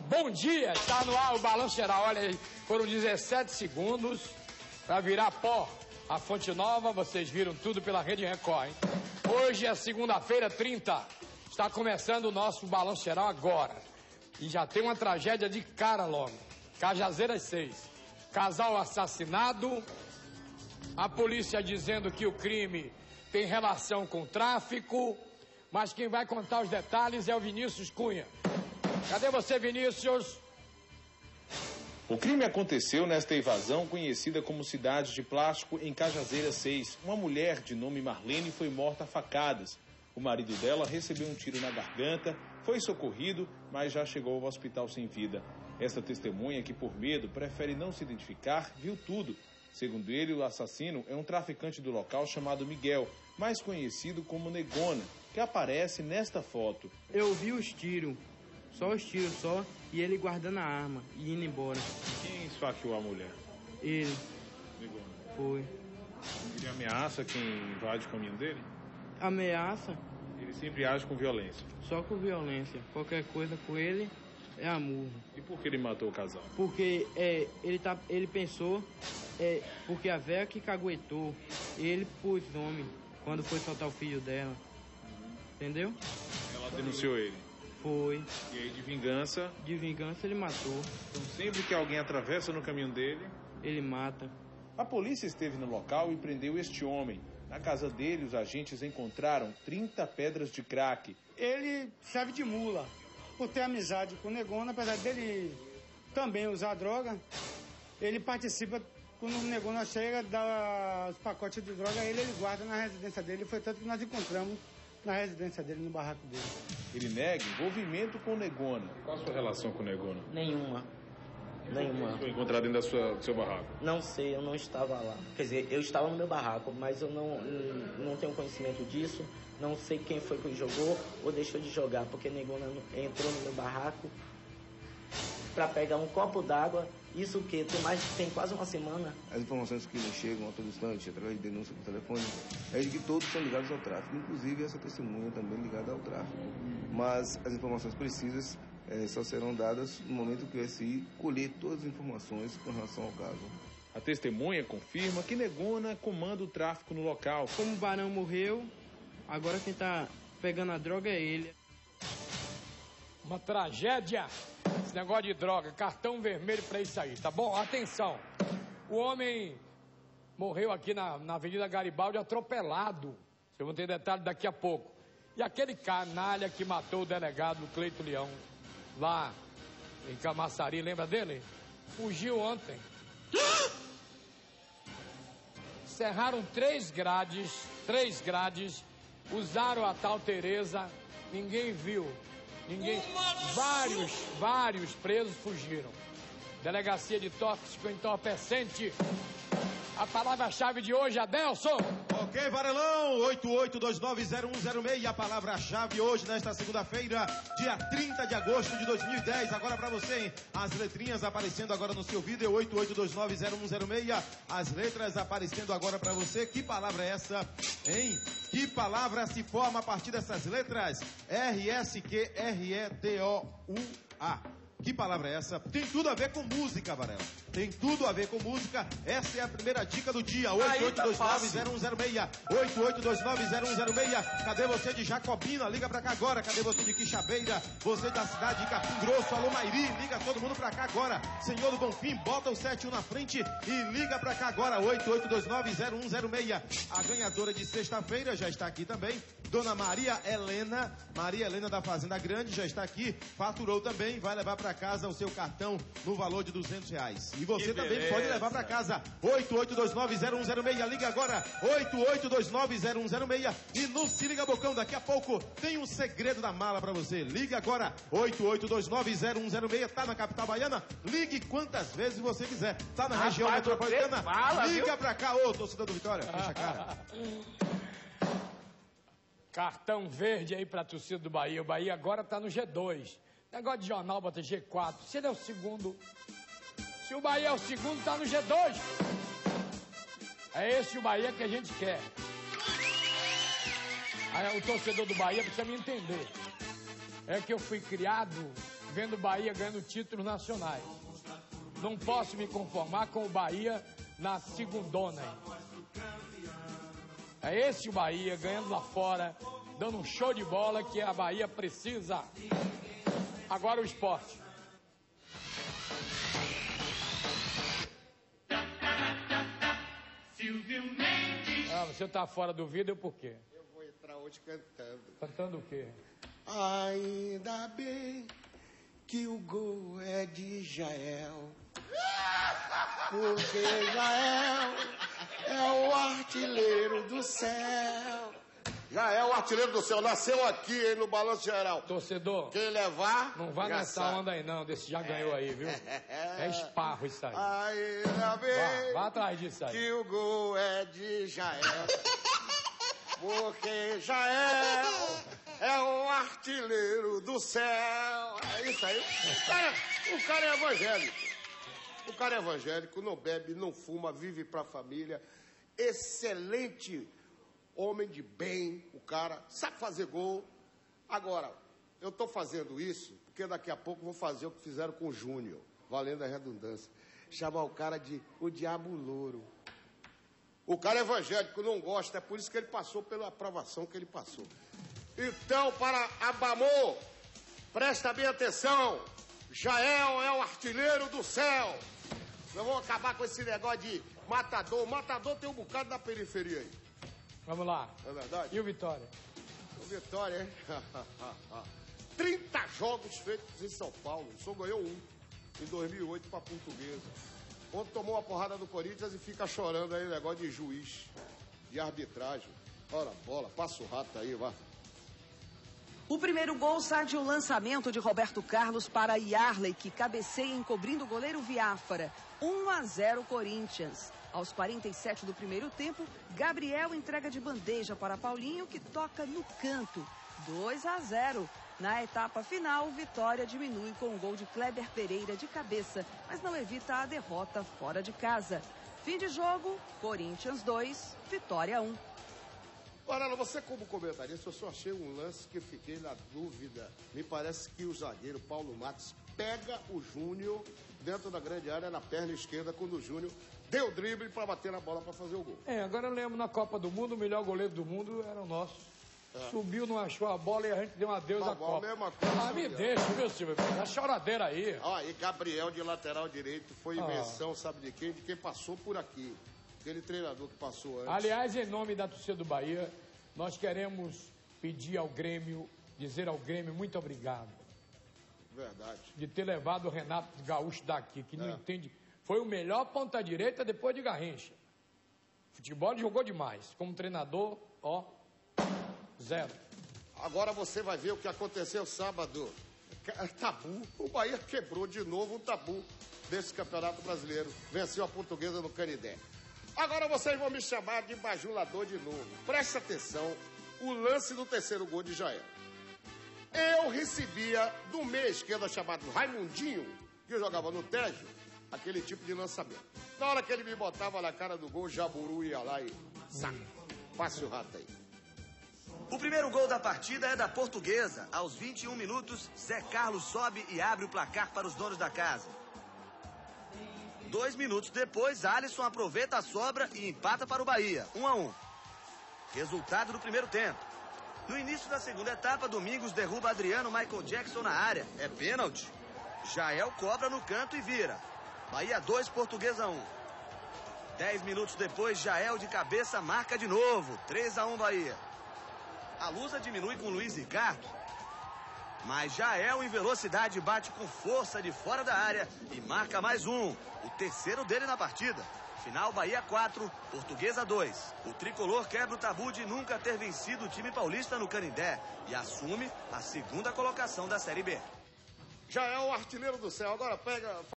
Bom dia, está no ar o Balanço Geral. Olha aí, foram 17 segundos para virar pó. A Fonte Nova, vocês viram tudo pela Rede Record, hein? Hoje é segunda-feira, 30. Está começando o nosso Balanço Geral agora. E já tem uma tragédia de cara logo. Cajazeiras 6. Casal assassinado. A polícia dizendo que o crime tem relação com o tráfico. Mas quem vai contar os detalhes é o Vinícius Cunha. Cadê você, Vinícius? O crime aconteceu nesta invasão conhecida como Cidade de Plástico, em Cajazeiras 6. Uma mulher de nome Marlene foi morta a facadas. O marido dela recebeu um tiro na garganta, foi socorrido, mas já chegou ao hospital sem vida. Esta testemunha, que por medo prefere não se identificar, viu tudo. Segundo ele, o assassino é um traficante do local chamado Miguel, mais conhecido como Negona, que aparece nesta foto. Eu vi os tiros. Só os tiros, só, e ele guardando a arma e indo embora. Quem esfaqueou a mulher? Ele. Negona. Foi. Ele ameaça quem invade o caminho dele? Ameaça? Ele sempre age com violência. Só com violência. Qualquer coisa com ele é amor. E por que ele matou o casal? Porque ele pensou, porque a véia que caguetou, ele pôs homem quando foi soltar o filho dela. Entendeu? Ela denunciou ele. Foi. E aí, de vingança? De vingança, ele matou. Então, sempre que alguém atravessa no caminho dele... ele mata. A polícia esteve no local e prendeu este homem. Na casa dele, os agentes encontraram 30 pedras de crack. Ele serve de mula, por ter amizade com o Negona, apesar dele também usar droga. Ele participa, quando o Negona chega, dá os pacotes de droga, ele guarda na residência dele. Foi tanto que nós encontramos na residência dele, no barraco dele. Ele nega envolvimento com o Negona. Qual a sua relação com o Negona? Nenhuma. Foi encontrado dentro do seu barraco? Não sei, eu não estava lá. Quer dizer, eu estava no meu barraco, mas eu não tenho conhecimento disso. Não sei quem foi que jogou ou deixou de jogar, porque Negona entrou no meu barraco para pegar um copo d'água. Isso que tem quase uma semana. As informações que nos chegam a todo instante, através de denúncia por telefone, é de que todos são ligados ao tráfico, inclusive essa testemunha também ligada ao tráfico. Mas as informações precisas só serão dadas no momento que o SI colher todas as informações com relação ao caso. A testemunha confirma que Negona comanda o tráfico no local. Como o Barão morreu, agora quem tá pegando a droga é ele. Uma tragédia. Esse negócio de droga, cartão vermelho pra isso aí, tá bom? Atenção. O homem morreu aqui na Avenida Garibaldi atropelado. Vocês vão ter detalhe daqui a pouco. E aquele canalha que matou o delegado Cleito Leão, lá em Camaçari, lembra dele? Fugiu ontem. Cerraram 3 grades, usaram a tal Tereza, ninguém viu. Vários presos fugiram. Delegacia de tóxico entorpecente. A palavra-chave de hoje, Adelson. Ok, Varelão, 88290106, a palavra-chave hoje, nesta segunda-feira, dia 30 de agosto de 2010. Agora pra você, hein? As letrinhas aparecendo agora no seu vídeo, 88290106, as letras aparecendo agora pra você. Que palavra é essa, hein? Que palavra se forma a partir dessas letras? R-S-Q-R-E-D-O-U-A. Que palavra é essa? Tem tudo a ver com música, Varela. Tem tudo a ver com música. Essa é a primeira dica do dia. 88290106. 88290106. Cadê você de Jacobina? Liga pra cá agora. Cadê você de Quixabeira? Você da cidade de Capim Grosso. Alô, Mairi. Liga todo mundo pra cá agora. Senhor do Bonfim, bota o 71 na frente e liga pra cá agora. 88290106. A ganhadora de sexta-feira já está aqui também. Dona Maria Helena da Fazenda Grande já está aqui. Faturou também. Vai levar pra casa o seu cartão no valor de R$200. E você também pode levar para casa. 88290106. Liga agora. 88290106. E não se liga, Bocão. Daqui a pouco tem um segredo da mala para você. Liga agora. 88290106. Tá na capital baiana? Ligue quantas vezes você quiser. Tá na região metropolitana? Liga para cá, ô torcedor do Vitória. Fecha a cara. Cartão verde aí pra torcida do Bahia. O Bahia agora tá no G2. Negócio de jornal bota G4. Se ele é o segundo... Se o Bahia é o segundo, tá no G2. É esse o Bahia que a gente quer. Aí, o torcedor do Bahia precisa me entender. É que eu fui criado vendo o Bahia ganhando títulos nacionais. Não posso me conformar com o Bahia na segundona. É esse o Bahia ganhando lá fora, dando um show de bola que a Bahia precisa. Agora o esporte. Ah, você tá fora do vídeo por quê? Eu vou entrar hoje cantando. Cantando o quê? Ainda bem que o gol é de Jael, porque Jael é o artilheiro do céu. Jael, o artilheiro do céu, nasceu aqui, hein, no Balanço Geral. Torcedor, Quem levar... não vá nessa sabe. onda aí não, desse já ganhou aí, viu? É esparro isso aí. Ainda bem Vá atrás disso aí. que o gol é de Jael, porque Jael é o artilheiro do céu. É isso aí. O cara é evangélico. O cara é evangélico, não bebe, não fuma, vive pra família. Excelente homem de bem, o cara sabe fazer gol. Agora, eu tô fazendo isso porque daqui a pouco vou fazer o que fizeram com o Júnior, valendo a redundância. Chamar o cara de o Diabo Louro. O cara é evangélico, não gosta, é por isso que ele passou pela aprovação que ele passou. Então, para Abamor, presta bem atenção. Jael é o artilheiro do céu. Nós vamos acabar com esse negócio de matador. O matador tem um bocado da periferia aí. Vamos lá. Não é verdade? E o Vitória? O Vitória, hein? 30 jogos feitos em São Paulo. Só ganhou um em 2008 para a Portuguesa. Ontem tomou uma porrada do Corinthians e fica chorando aí, negócio de juiz, de arbitragem. Ora, bola, passa o rato aí, vá. O primeiro gol sai de um lançamento de Roberto Carlos para Yarley, que cabeceia encobrindo o goleiro Viáfara. 1-0 Corinthians. Aos 47 do primeiro tempo, Gabriel entrega de bandeja para Paulinho, que toca no canto. 2-0. Na etapa final, Vitória diminui com o gol de Kleber Pereira de cabeça, mas não evita a derrota fora de casa. Fim de jogo, Corinthians 2, Vitória 1. Ora, você como comentarista, eu só achei um lance que fiquei na dúvida. Me parece que o zagueiro Paulo Matos pega o Júnior dentro da grande área na perna esquerda, quando o Júnior deu drible para bater na bola para fazer o gol. Agora eu lembro na Copa do Mundo, o melhor goleiro do mundo era o nosso. Subiu, não achou a bola e a gente deu um adeus à Copa. Mesma coisa, me deixa, viu, Silvio? A choradeira aí. E Gabriel de lateral direito foi invenção, sabe de quem? De quem passou por aqui. Aquele treinador que passou antes. Aliás, em nome da torcida do Bahia, nós queremos pedir ao Grêmio, dizer ao Grêmio muito obrigado. Verdade. De ter levado o Renato Gaúcho daqui, que não entende. Foi o melhor ponta-direita depois de Garrincha. Futebol ele jogou demais. Como treinador, 0. Agora você vai ver o que aconteceu sábado. Tabu. O Bahia quebrou de novo o tabu desse Campeonato Brasileiro. Venceu a Portuguesa no Canindé. Agora vocês vão me chamar de bajulador de novo. Presta atenção, o lance do terceiro gol de Jael. Eu recebia do meia esquerda chamado Raimundinho, que jogava no Tejo, aquele tipo de lançamento. Na hora que ele me botava na cara do gol, Jaburu ia lá e saca. Passe o rato aí. O primeiro gol da partida é da Portuguesa. Aos 21 minutos, Zé Carlos sobe e abre o placar para os donos da casa. 2 minutos depois, Alisson aproveita a sobra e empata para o Bahia, 1-1. Resultado do primeiro tempo. No início da segunda etapa, Domingos derruba Adriano Michael Jackson na área. É pênalti. Jael cobra no canto e vira. Bahia 2, Portuguesa 1. 10 minutos depois, Jael de cabeça marca de novo. 3-1 Bahia. A Lusa diminui com Luiz Ricardo. Mas Jael em velocidade bate com força de fora da área e marca mais um. O terceiro dele na partida. Final Bahia 4, Portuguesa 2. O tricolor quebra o tabu de nunca ter vencido o time paulista no Canindé e assume a segunda colocação da Série B. Jael, o artilheiro do céu. Agora pega...